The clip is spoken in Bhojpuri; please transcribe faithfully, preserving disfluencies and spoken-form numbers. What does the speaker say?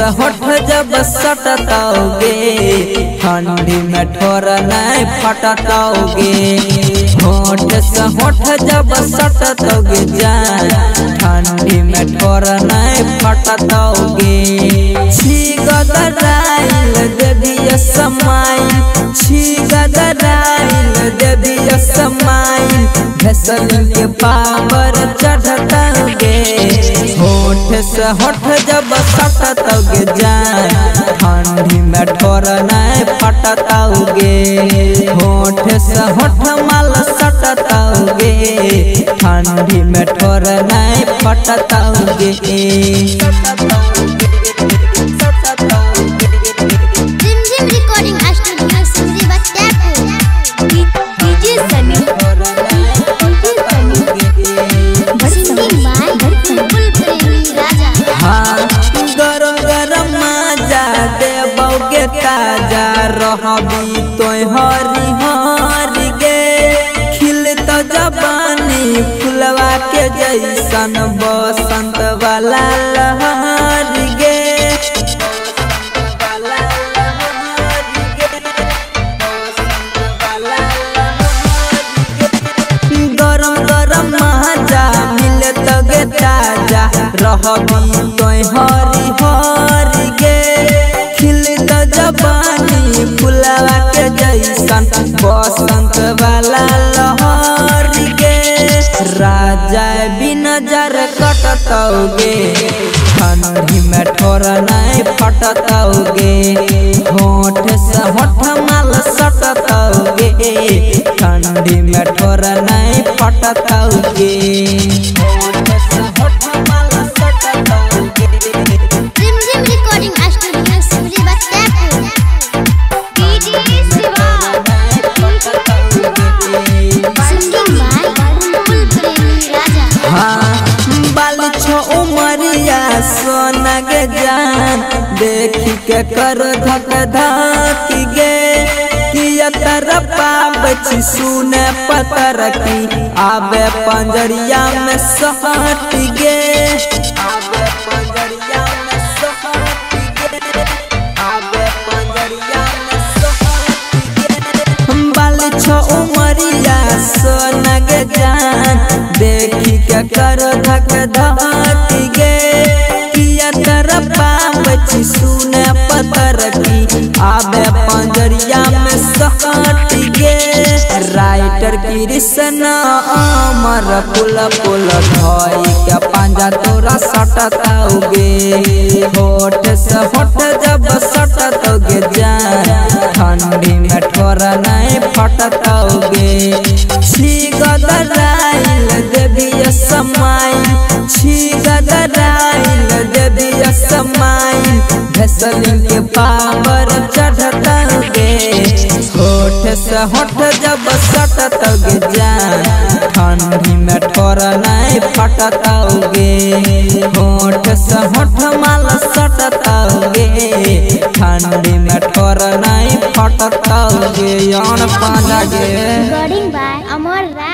होठ जब सटताओगे ठंडी में ठोर नहीं फटताओगे। होठ से होठ जब सटताओगे जान ठंडी में ठोर नहीं फटताओगे। छी गदराइल देवी समाइल छी गदराइल देवी समाइल भैसलिन के पावर चढ़ताओगे। होठ से होठ जब सटताओगे जान ठंडी में ठोर नहीं फटताओगे। होठ से होठ माल सटताओगे ठंडी में ठोर नहीं फटताओगे। ताजा रहबी तो हरी हरी गे खिल तो जबानी फुलवा के जैसन बसंत वाला लहरी गे। गरम गरम मजा मिले तो गे ताजा रहबी तो हरी हरी गे खिल तो जबानी फुलवा के जैसन बसंत वाला लहरी गे। राजा भी नजर कटताओगे ठंडी में ठोर नहीं फटताओगे। होठ से होठ माल सटताओगे ठंडी में ठोर नहीं फटताओगे। होठ से होठ माल सटताओगे। सोना के जान देखी के कर धक धक गे किया तरपा बची सुने पतर की आवे पंजरिया में सहट गे। आवे पंजरिया में सहट गे आवे पंजरिया में सहट गे। बाल छो उमरिया सोना के जान देखी के कर धक धक गे बची सुने पतर की आवे पंजरिया में सहट गे। राइटर कृष्ण अमर पुल पुल धोई के पंजा तोरा सटताओगे। होठ से होठ जब सटताओगे जान ठंडी में ठोर नहीं फटताओगे। छी गदराइल देवी समाइल छी गदराइल देवी समाइल भैसलिन के पावर चढ़ताओगे। होठ से होठ जब सटताओगे जान ठंडी में ठोर नहीं फटताओगे। होठ से होठ माल सटताओगे ठंडी में ठोर नहीं फटताओगे। यान पाजा गे।